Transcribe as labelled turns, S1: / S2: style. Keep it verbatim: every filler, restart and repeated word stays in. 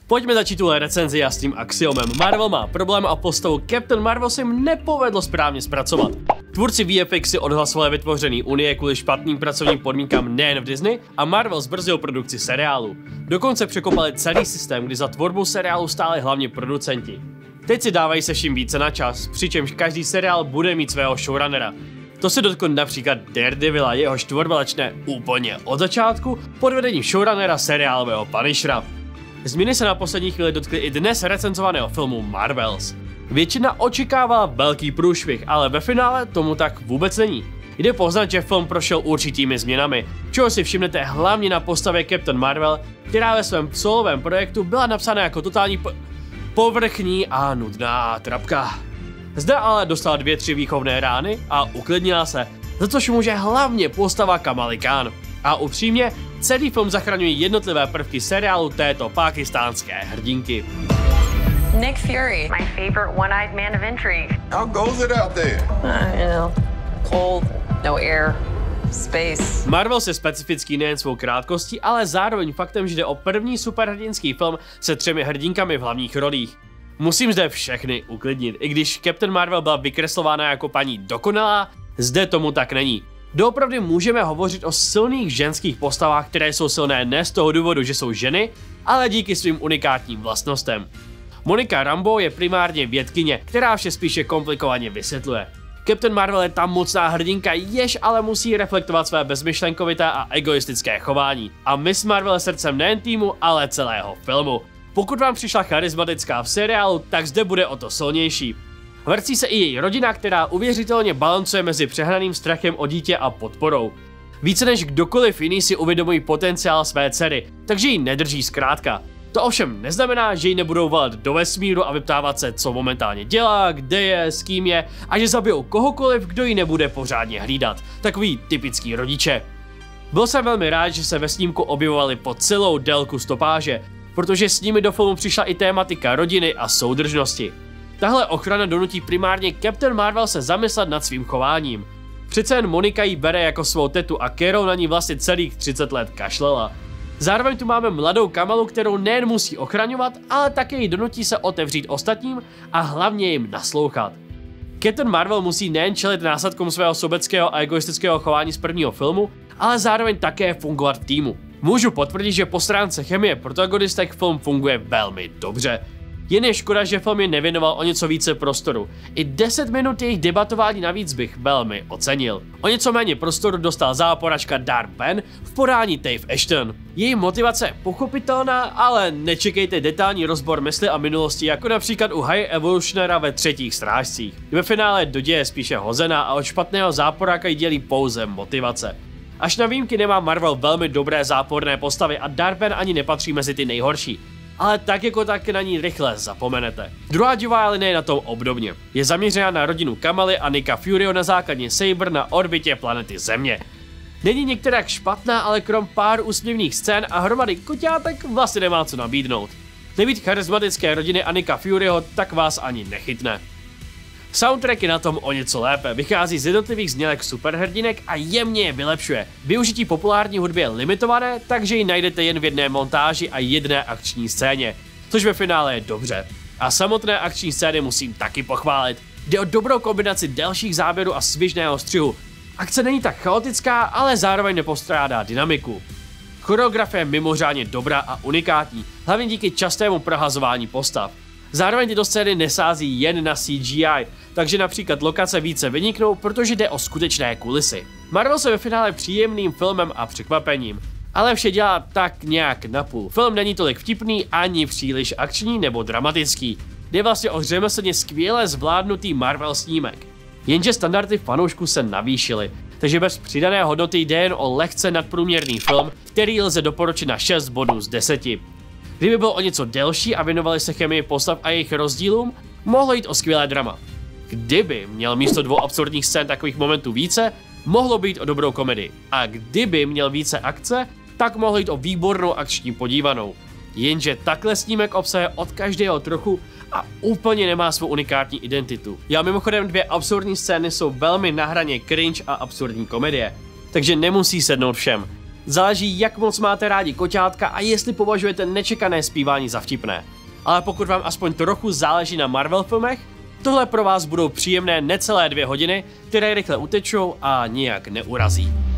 S1: Pojďme začít tuhle recenzi a s tím axiomem. Marvel má problém a postavu Captain Marvel se jim nepovedlo správně zpracovat. Tvůrci V F X si odhlasovali vytvoření Unie kvůli špatným pracovním podmínkám nejen v Disney a Marvel zbrzdil produkci seriálu. Dokonce překopali celý systém, kdy za tvorbu seriálu stáli hlavně producenti. Teď si dávají se vším více na čas, přičemž každý seriál bude mít svého showrunnera. To se dotkne například Daredevila, jehož tvorba začne úplně od začátku pod vedením showrunnera seriálového Punishera. Změny se na poslední chvíli dotkly i dnes recenzovaného filmu Marvels. Většina očekávala velký průšvih, ale ve finále tomu tak vůbec není. Jde poznat, že film prošel určitými změnami, čeho si všimnete hlavně na postavě Captain Marvel, která ve svém solovém projektu byla napsána jako totální po povrchní a nudná trapka. Zde ale dostala dvě tři výchovné rány a uklidnila se, za což může hlavně postava Kamali Khan. A upřímně, celý film zachraňuje jednotlivé prvky seriálu této pákistánské hrdinky.
S2: Nick Fury, my favorite one-eyed man of intrigue.
S3: How goes it out there?
S2: Uh, you know, cold, no air, space.
S1: Marvel je specifický nejen svou krátkostí, ale zároveň faktem, že jde o první superhrdinský film se třemi hrdinkami v hlavních rolích. Musím zde všechny uklidnit, i když Captain Marvel byla vykreslována jako paní dokonalá, zde tomu tak není. Doopravdy můžeme hovořit o silných ženských postavách, které jsou silné ne z toho důvodu, že jsou ženy, ale díky svým unikátním vlastnostem. Monica Rambeau je primárně vědkyně, která vše spíše komplikovaně vysvětluje. Captain Marvel je ta mocná hrdinka, jež ale musí reflektovat své bezmyšlenkovité a egoistické chování. A Miss Marvel je srdcem nejen týmu, ale celého filmu. Pokud vám přišla charismatická v seriálu, tak zde bude o to silnější. Vrcí se i její rodina, která uvěřitelně balancuje mezi přehnaným strachem o dítě a podporou. Více než kdokoliv jiný si uvědomují potenciál své dcery, takže ji nedrží zkrátka. To ovšem neznamená, že ji nebudou volat do vesmíru a vyptávat se, co momentálně dělá, kde je, s kým je a že zabijou kohokoliv, kdo ji nebude pořádně hlídat. Takový typický rodiče. Byl jsem velmi rád, že se ve snímku objevovali po celou délku stopáže, protože s nimi do filmu přišla i tématika rodiny a soudržnosti. Tahle ochrana donutí primárně Captain Marvel se zamyslet nad svým chováním. Přece jen Monika ji bere jako svou tetu a Carol na ní vlastně celých třicet let kašlela. Zároveň tu máme mladou Kamalu, kterou nejen musí ochraňovat, ale také ji donutí se otevřít ostatním a hlavně jim naslouchat. Captain Marvel musí nejen čelit následkům svého sobeckého a egoistického chování z prvního filmu, ale zároveň také fungovat v týmu. Můžu potvrdit, že po stránce chemie protagonistek film funguje velmi dobře. Jen je škoda, že film je nevěnoval o něco více prostoru. I deset minut jejich debatování navíc bych velmi ocenil. O něco méně prostoru dostal záporačka Dark Ben v podání Dave Ashton. Její motivace je pochopitelná, ale nečekejte detailní rozbor mysli a minulosti, jako například u High Evolutionera ve třetích strážcích. Ve finále do děje spíše hozená a od špatného záporáka jí dělí pouze motivace. Až na výjimky nemá Marvel velmi dobré záporné postavy a Dark Ben ani nepatří mezi ty nejhorší. Ale tak jako tak na ní rychle zapomenete. Druhá divá linie je na tom obdobně. Je zaměřena na rodinu Kamaly a Nicka Furyho na základně Saber na orbitě planety Země. Není některak špatná, ale krom pár úsměvných scén a hromady koťátek vlastně nemá co nabídnout. Nebýt charismatické rodiny a Nicka Furyho, tak vás ani nechytne. Soundtrack je na tom o něco lépe, vychází z jednotlivých znělek superhrdinek a jemně je vylepšuje. Využití populární hudby je limitované, takže ji najdete jen v jedné montáži a jedné akční scéně, což ve finále je dobře. A samotné akční scény musím taky pochválit. Jde o dobrou kombinaci delších záběrů a svižného střihu. Akce není tak chaotická, ale zároveň nepostrádá dynamiku. Choreografie je mimořádně dobrá a unikátní, hlavně díky častému prohazování postav. Zároveň tyto scény nesází jen na C G I, takže například lokace více vyniknou, protože jde o skutečné kulisy. Marvel se ve finále příjemným filmem a překvapením, ale vše dělá tak nějak napůl. Film není tolik vtipný ani příliš akční nebo dramatický. Jde vlastně o řemeslně skvěle zvládnutý Marvel snímek. Jenže standardy fanoušků se navýšily, takže bez přidané hodnoty jde jen o lehce nadprůměrný film, který lze doporučit na šest bodů z deseti. Kdyby byl o něco delší a věnovali se chemii postav a jejich rozdílům, mohlo jít o skvělé drama. Kdyby měl místo dvou absurdních scén takových momentů více, mohlo být o dobrou komedii. A kdyby měl více akce, tak mohlo jít o výbornou akční podívanou. Jenže takhle snímek obsahuje od každého trochu a úplně nemá svou unikátní identitu. Já mimochodem dvě absurdní scény jsou velmi na hraně cringe a absurdní komedie, takže nemusí sednout všem. Záleží, jak moc máte rádi koťátka a jestli považujete nečekané zpívání za vtipné. Ale pokud vám aspoň trochu záleží na Marvel filmech, tohle pro vás budou příjemné necelé dvě hodiny, které rychle utečou a nijak neurazí.